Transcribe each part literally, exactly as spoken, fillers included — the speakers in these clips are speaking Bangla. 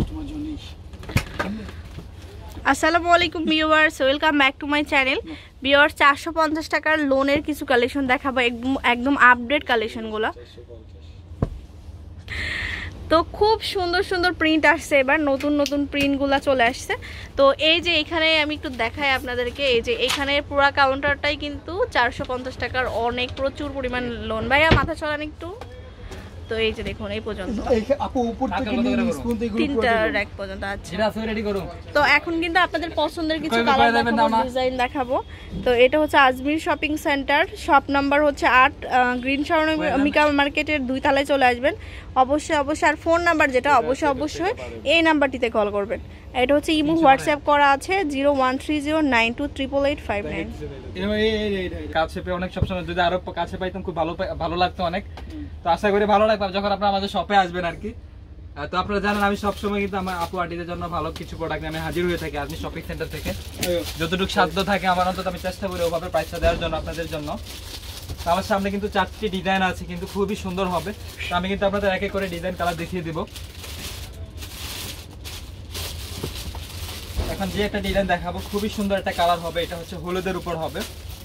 আসসালামু আলাইকুম viewers, welcome back to my channel. Viewers, চারশো পঞ্চাশ টাকার লোনের কিছু কালেকশন দেখাবো, একদম একদম আপডেট কালেকশনগুলো। তো খুব সুন্দর সুন্দর প্রিন্ট আসছে, এবার নতুন নতুন প্রিন্টগুলো চলে আসছে। তো এই যে এখানে আমি একটু দেখাই আপনাদেরকে, এই যে এখানে পুরো কাউন্টারটাই কিন্তু চারশো পঞ্চাশ টাকার অনেক প্রচুর পরিমাণ লোন। ভাইয়া মাথা চলান একটু। তো এই যে দেখুন এই পর্যন্ত তিনটা র‍্যাক পর্যন্ত আছে। তো এখন কিন্তু আপনাদের পছন্দের কিছু কালার দেখাবো, ডিজাইন দেখাবো। তো এটা হচ্ছে Ajmir shopping centre, shop number হচ্ছে আট, গ্রিন মিকা মার্কেটের দুই তলায় চলে আসবেন। অবশ্যই অবশ্যই আর ফোন নাম্বার যেটা অবশ্যই অবশ্যই এই নাম্বারটিতে কল করবেন। এটা হচ্ছে ইমো হোয়াটসঅ্যাপ করা আছে zero one three zero nine two triple eight five nine. কাছে পেয়ে অনেক সবসময় যদি আরো কাছে পাইতাম খুব ভালো ভালো লাগতো অনেক। তো আশা করি ভালো লাগবে যখন আপনারা আমাদের শপে আসবেন আর কি। তো আপনারা জানেন আমি সবসময় কিন্তু আমার আপু আন্টিদের জন্য ভালো কিছু প্রোডাক্ট আমি হাজির হয়ে থাকি আজমি শপিং সেন্টার থেকে। যতটুকু সাধ্য থাকে আমার অন্তত আমি চেষ্টা করি ওভাবে প্রাইসটা দেওয়ার জন্য আপনাদের জন্য। তো আমার সামনে কিন্তু চারটি ডিজাইন আছে, কিন্তু খুবই সুন্দর হবে। তো আমি কিন্তু আপনাদের এক এক করে ডিজাইন কালার দেখিয়ে দিব। এখন যে একটা ডিজাইন দেখাবো খুবই সুন্দর একটা কালার হবে, এটা হচ্ছে হলুদের উপর হবে।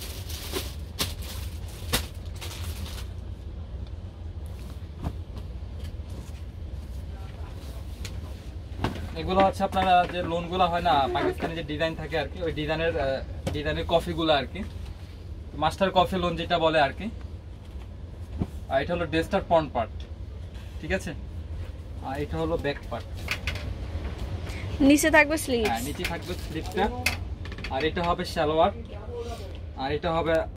এগুলো হচ্ছে আপনারা যে লোনগুলো হয় না পাকিস্তানি যে ডিজাইন থাকে আর কি, ওই ডিজাইনের ডিজাইনের কফিগুলো আর কি, মাস্টার কফি লোন যেটা বলে আর কি। আর এটা হলো ড্রেসটার ফ্রন্ট পার্ট, ঠিক আছে। আর এটা হলো ব্যাক পার্ট, নিচে থাকবে স্লিভ, হ্যাঁ নিচে থাকবে স্লিভটা। আর এটা হবে সালোয়ার, আর এটা হবে